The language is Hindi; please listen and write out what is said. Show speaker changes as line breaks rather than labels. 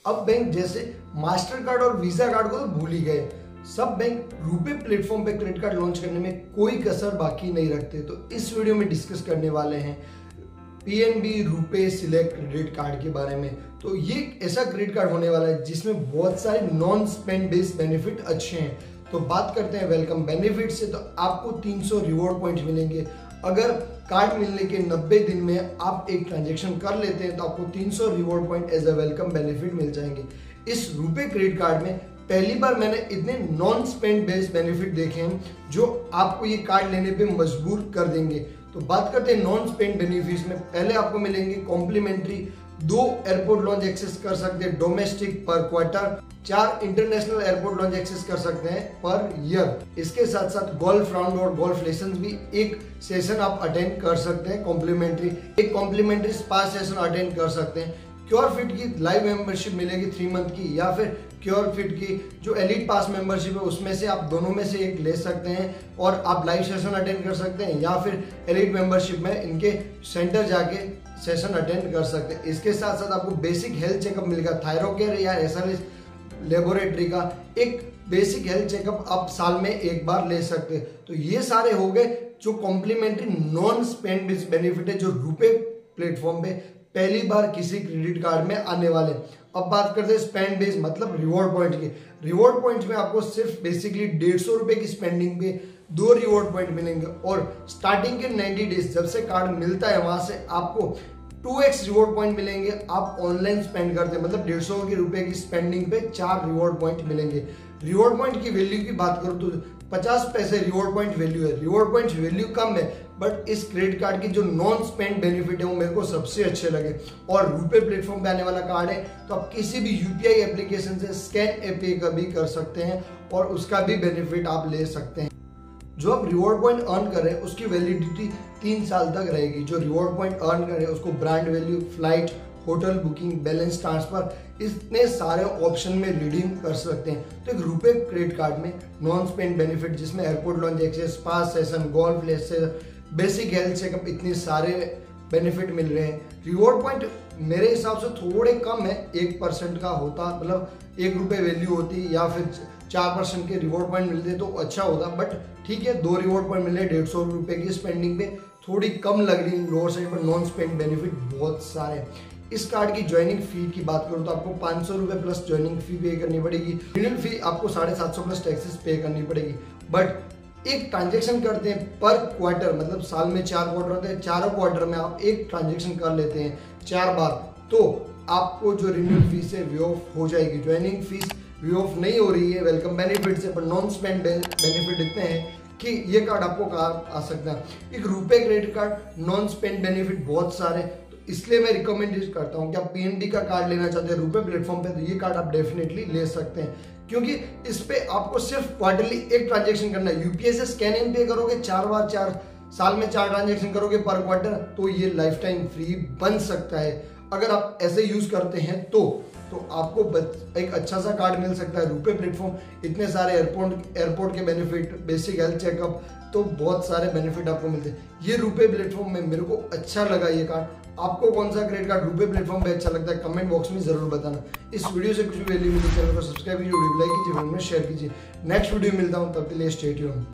अब बैंक जैसे मास्टर कार्ड और वीजा कार्ड को तो भूल ही गए, सब बैंक रुपे प्लेटफॉर्म पे क्रेडिट कार्ड लॉन्च करने में कोई कसर बाकी नहीं रखते। तो इस वीडियो में डिस्कस करने वाले हैं PNB RuPay select credit card के बारे में। तो ये ऐसा क्रेडिट कार्ड होने वाला है जिसमें बहुत सारे नॉन स्पेंड बेस्ड बेनिफिट अच्छे हैं। तो बात करते हैं वेलकम बेनिफिट से। तो आपको 300 रिवॉर्ड पॉइंट मिलेंगे। अगर कार्ड मिलने के 90 दिन में आप एक ट्रांजेक्शन कर लेते हैं तो आपको 300 reward point as a welcome benefit मिल जाएंगे। इस रुपे क्रेडिट कार्ड में पहली बार मैंने इतने नॉन स्पेंड बेस्ड बेनिफिट देखे हैं जो आपको ये कार्ड लेने पे मजबूर कर देंगे। तो बात करते हैं नॉन स्पेंड बेनिफिट्स में। पहले आपको मिलेंगे कॉम्प्लीमेंट्री 2 एयरपोर्ट लॉन्च एक्सेस कर सकते हैं domestic per quarter, 4 international airport lounge access कर सकते हैं पर ईयर। इसके साथ साथ गोल्फ राउंड और गोल्फ लेसन भी एक सेशन आप अटेंड कर सकते हैं कॉम्प्लीमेंट्री। एक कॉम्प्लीमेंट्री स्पा सेशन अटेंड कर सकते हैं। क्योर फिट की लाइव मेंबरशिप मिलेगी 3 मंथ की, या फिर क्योर फिट की जो एलिट पास मेंबरशिप है उसमें से आप दोनों में से एक ले सकते हैं और आप लाइव सेशन अटेंड कर सकते हैं, या फिर एलिट मेंबरशिप में इनके सेंटर जाके सेशन अटेंड कर सकते हैं। इसके साथ साथ आपको बेसिक हेल्थ चेकअप मिलेगा, थायरोकेयर या एसआरएस लेबोरेटरी का एक बेसिक हेल्थ चेकअप आप साल में एक बार ले सकते हैं। तो ये सारे हो गए जो कॉम्प्लीमेंट्री नॉन स्पेंड बेनिफिट है जो रुपे प्लेटफॉर्म पे पहली बार किसी क्रेडिट कार्ड में आने वाले। अब बात करते हैं स्पेंड बेस मतलब रिवॉर्ड पॉइंट की। रिवॉर्ड पॉइंट में आपको सिर्फ बेसिकली 150 रुपए की स्पेंडिंग पे 2 रिवॉर्ड पॉइंट मिलेंगे और स्टार्टिंग के 90 डेज जब से कार्ड मिलता है वहां से आपको 2x रिवॉर्ड पॉइंट मिलेंगे। आप ऑनलाइन स्पेंड करते हैं मतलब 150 रुपए की स्पेंडिंग पे 4 रिवॉर्ड पॉइंट मिलेंगे। रिवॉर्ड पॉइंट की वैल्यू की बात करूं तो 50 पैसे रिवॉर्ड पॉइंट वैल्यू है। रिवॉर्ड पॉइंट वैल्यू कम है बट इस क्रेडिट कार्ड की जो नॉन स्पेंड बेनिफिट है वो मेरे को सबसे अच्छे लगे। और रुपे प्लेटफॉर्म पे आने वाला कार्ड है तो आप किसी भी यूपीआई एप्लीकेशन से स्कैन ए पे का भी कर सकते हैं और उसका भी बेनिफिट आप ले सकते हैं। जो आप रिवॉर्ड पॉइंट अर्न कर रहे हैं उसकी वैलिडिटी 3 साल तक रहेगी। जो रिवॉर्ड पॉइंट अर्न कर रहे हैं उसको brand value, flight, hotel booking, balance transfer इतने सारे ऑप्शन में रिडीम कर सकते हैं। तो एक रुपे क्रेडिट कार्ड में नॉन स्पेंड बेनिफिट जिसमें airport lounge access, spa session, golf lesson, basic health checkup इतने सारे बेनिफिट मिल रहे हैं। रिवॉर्ड पॉइंट मेरे हिसाब से थोड़े कम है, 1% का होता मतलब 1 रुपये वैल्यू होती या फिर 4% के रिवॉर्ड पॉइंट मिलते तो अच्छा होता। बट ठीक है, 2 रिवॉर्ड पॉइंट मिल रहे 150 रुपये की स्पेंडिंग पे, थोड़ी कम लग रही लोअर साइड पर। नॉन स्पेंड बेनिफिट बहुत सारे। इस कार्ड की ज्वाइनिंग फी की बात करूं तो आपको 500 रुपये प्लस ज्वाइनिंग फी पे करनी पड़ेगी। रिन्यूअल फी आपको 750 प्लस टैक्सेस पे करनी पड़ेगी। बट एक ट्रांजेक्शन करते हैं पर क्वार्टर मतलब साल में 4 क्वार्टर होते हैं, चारों क्वार्टर में आप एक ट्रांजेक्शन कर लेते हैं 4 बार तो आपको जो रिन्यूअल फीस है वे ऑफ हो जाएगी। ज्वाइनिंग फीस वे ऑफ नहीं हो रही है वेलकम बेनिफिट से, पर नॉन स्पेंड बेनिफिट इतने हैं कि ये कार्ड आपको कहाँ आ सकता है। एक RuPay credit card non spend benefit बहुत सारे, इसलिए मैं रिकमेंड करता हूँ कि आप पीएनबी का कार्ड लेना चाहते हैं रुपे प्लेटफॉर्म पे तो ये कार्ड आप डेफिनेटली ले सकते हैं, क्योंकि इस पे आपको सिर्फ क्वार्टरली एक ट्रांजेक्शन करना है। यूपीआई से स्कैन इन पे करोगे 4 बार, 4 साल में 4 ट्रांजेक्शन करोगे पर क्वार्टर तो ये लाइफ टाइम फ्री बन सकता है। अगर आप ऐसे यूज करते हैं तो आपको एक अच्छा सा कार्ड मिल सकता है रुपे प्लेटफॉर्म। इतने सारे एयरपोर्ट के बेनिफिट, बेसिक हेल्थ चेकअप, तो बहुत सारे बेनिफिट आपको मिलते हैं। ये रुपे प्लेटफॉर्म में मेरे को अच्छा लगा ये कार्ड। आपको कौन सा क्रेडिट कार्ड रुपे प्लेटफॉर्म पे अच्छा लगता है कमेंट बॉक्स में जरूर बताना। इस वीडियो से कुछ वैल्यू मिली चैनल को सब्सक्राइब कीजिए, वीडियो लाइक कीजिए, वीडियो में शेयर कीजिए। नेक्स्ट वीडियो मिलता हूँ, तब के लिए स्टे ट्यून्ड।